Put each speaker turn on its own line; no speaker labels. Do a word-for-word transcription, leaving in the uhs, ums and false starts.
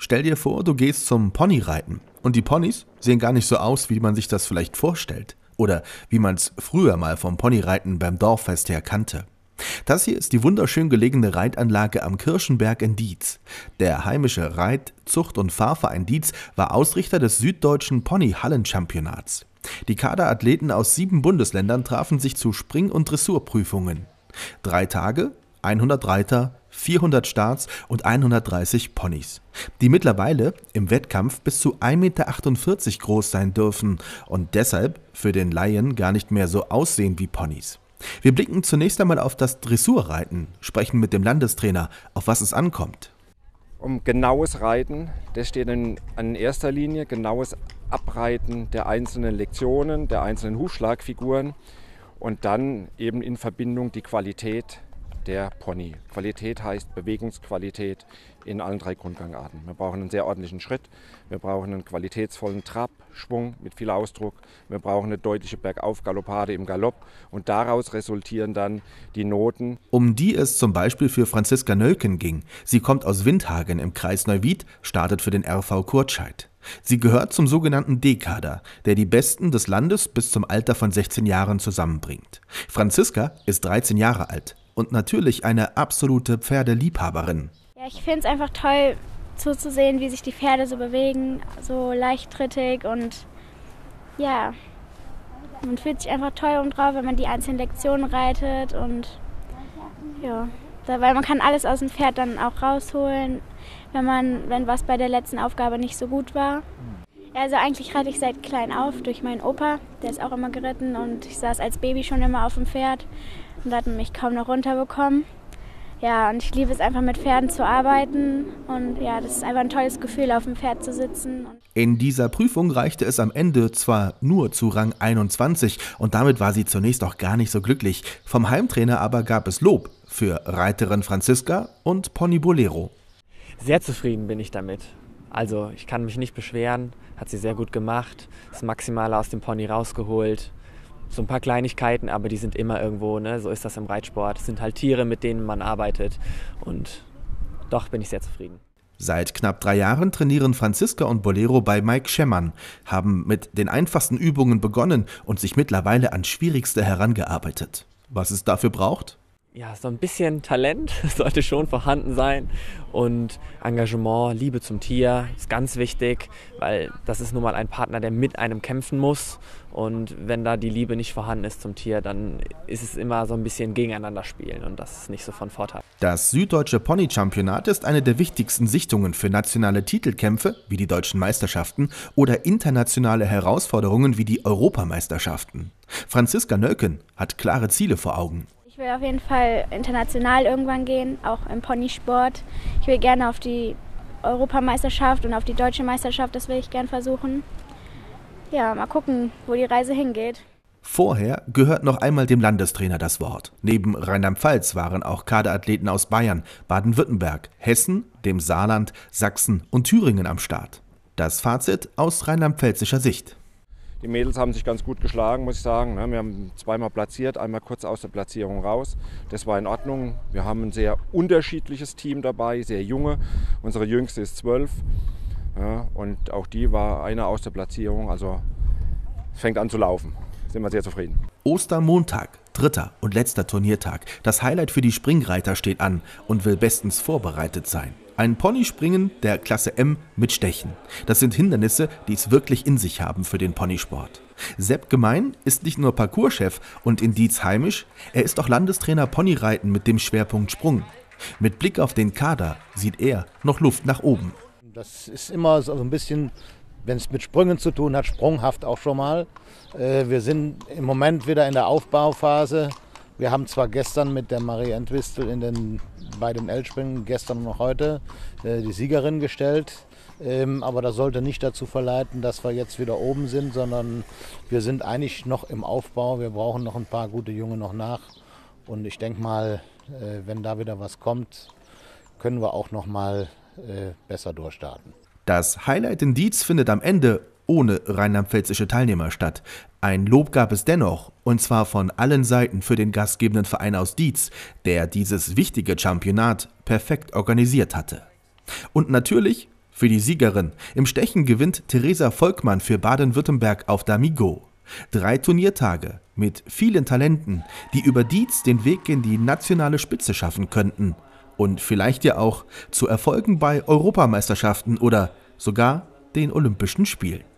Stell dir vor, du gehst zum Ponyreiten und die Ponys sehen gar nicht so aus, wie man sich das vielleicht vorstellt oder wie man es früher mal vom Ponyreiten beim Dorffest her kannte. Das hier ist die wunderschön gelegene Reitanlage am Kirchenberg in Dietz. Der heimische Reit-, Zucht- und Fahrverein Dietz war Ausrichter des süddeutschen Pony-Hallenchampionats. Die Kaderathleten aus sieben Bundesländern trafen sich zu Spring- und Dressurprüfungen. Drei Tage, hundert Reiter, vierhundert Starts und hundertdreißig Ponys, die mittlerweile im Wettkampf bis zu ein Meter achtundvierzig groß sein dürfen und deshalb für den Laien gar nicht mehr so aussehen wie Ponys. Wir blicken zunächst einmal auf das Dressurreiten, sprechen mit dem Landestrainer, auf was es ankommt.
Um genaues Reiten, das steht in, in erster Linie genaues Abreiten der einzelnen Lektionen, der einzelnen Hufschlagfiguren und dann eben in Verbindung die Qualität der Pony. Qualität heißt Bewegungsqualität in allen drei Grundgangarten. Wir brauchen einen sehr ordentlichen Schritt, wir brauchen einen qualitätsvollen Trab, Schwung mit viel Ausdruck, wir brauchen eine deutliche Bergauf-Galoppade im Galopp und daraus resultieren dann die Noten.
Um die es zum Beispiel für Franziska Nölken ging. Sie kommt aus Windhagen im Kreis Neuwied, startet für den R V Kurtscheid. Sie gehört zum sogenannten D-Kader, der die Besten des Landes bis zum Alter von sechzehn Jahren zusammenbringt. Franziska ist dreizehn Jahre alt und natürlich eine absolute Pferdeliebhaberin.
Ja, ich finde es einfach toll zuzusehen, wie sich die Pferde so bewegen, so leichttrittig und ja, man fühlt sich einfach toll und drauf, wenn man die einzelnen Lektionen reitet und ja, weil man kann alles aus dem Pferd dann auch rausholen, wenn man, wenn was bei der letzten Aufgabe nicht so gut war. Also eigentlich reite ich seit klein auf durch meinen Opa, der ist auch immer geritten und ich saß als Baby schon immer auf dem Pferd und da hat man mich kaum noch runterbekommen. Ja, und ich liebe es einfach mit Pferden zu arbeiten und ja, das ist einfach ein tolles Gefühl, auf dem Pferd zu sitzen.
In dieser Prüfung reichte es am Ende zwar nur zu Rang einundzwanzig und damit war sie zunächst auch gar nicht so glücklich. Vom Heimtrainer aber gab es Lob für Reiterin Franziska und Pony Bolero.
Sehr zufrieden bin ich damit. Also ich kann mich nicht beschweren, hat sie sehr gut gemacht, das Maximale aus dem Pony rausgeholt. So ein paar Kleinigkeiten, aber die sind immer irgendwo, ne? So ist das im Reitsport. Es sind halt Tiere, mit denen man arbeitet und doch bin ich sehr zufrieden.
Seit knapp drei Jahren trainieren Franziska und Bolero bei Mike Schemmern, haben mit den einfachsten Übungen begonnen und sich mittlerweile ans Schwierigste herangearbeitet. Was es dafür braucht?
Ja, so ein bisschen Talent sollte schon vorhanden sein und Engagement, Liebe zum Tier ist ganz wichtig, weil das ist nun mal ein Partner, der mit einem kämpfen muss und wenn da die Liebe nicht vorhanden ist zum Tier, dann ist es immer so ein bisschen gegeneinander spielen und das ist nicht so von Vorteil.
Das Süddeutsche Pony-Championat ist eine der wichtigsten Sichtungen für nationale Titelkämpfe wie die deutschen Meisterschaften oder internationale Herausforderungen wie die Europameisterschaften. Franziska Nölken hat klare Ziele vor Augen.
Ich will auf jeden Fall international irgendwann gehen, auch im Ponysport. Ich will gerne auf die Europameisterschaft und auf die deutsche Meisterschaft, das will ich gerne versuchen. Ja, mal gucken, wo die Reise hingeht.
Vorher gehört noch einmal dem Landestrainer das Wort. Neben Rheinland-Pfalz waren auch Kaderathleten aus Bayern, Baden-Württemberg, Hessen, dem Saarland, Sachsen und Thüringen am Start. Das Fazit aus rheinland-pfälzischer Sicht.
Die Mädels haben sich ganz gut geschlagen, muss ich sagen. Wir haben zweimal platziert, einmal kurz aus der Platzierung raus. Das war in Ordnung. Wir haben ein sehr unterschiedliches Team dabei, sehr junge. Unsere jüngste ist zwölf. Ja, und auch die war eine aus der Platzierung. Also es fängt an zu laufen. Sind wir sehr zufrieden.
Ostermontag, dritter und letzter Turniertag. Das Highlight für die Springreiter steht an und will bestens vorbereitet sein. Ein Ponyspringen der Klasse M mit Stechen. Das sind Hindernisse, die es wirklich in sich haben für den Ponysport. Sepp Gemein ist nicht nur Parcourschef und in Dietz heimisch, er ist auch Landestrainer Ponyreiten mit dem Schwerpunkt Sprung. Mit Blick auf den Kader sieht er noch Luft nach oben.
Das ist immer so ein bisschen, wenn es mit Sprüngen zu tun hat, sprunghaft auch schon mal. Wir sind im Moment wieder in der Aufbauphase. Wir haben zwar gestern mit der Marie Entwistel in den, bei den L-Springen, gestern und noch heute, äh, die Siegerin gestellt. Ähm, aber das sollte nicht dazu verleiten, dass wir jetzt wieder oben sind, sondern wir sind eigentlich noch im Aufbau. Wir brauchen noch ein paar gute Junge noch nach. Und ich denke mal, äh, wenn da wieder was kommt, können wir auch noch mal äh, besser durchstarten.
Das Highlight in Dietz findet am Ende ohne rheinland-pfälzische Teilnehmer statt. Ein Lob gab es dennoch, und zwar von allen Seiten für den gastgebenden Verein aus Dietz, der dieses wichtige Championat perfekt organisiert hatte. Und natürlich für die Siegerin. Im Stechen gewinnt Theresa Volkmann für Baden-Württemberg auf D'Amigo. Drei Turniertage mit vielen Talenten, die über Dietz den Weg in die nationale Spitze schaffen könnten. Und vielleicht ja auch zu Erfolgen bei Europameisterschaften oder sogar den Olympischen Spielen.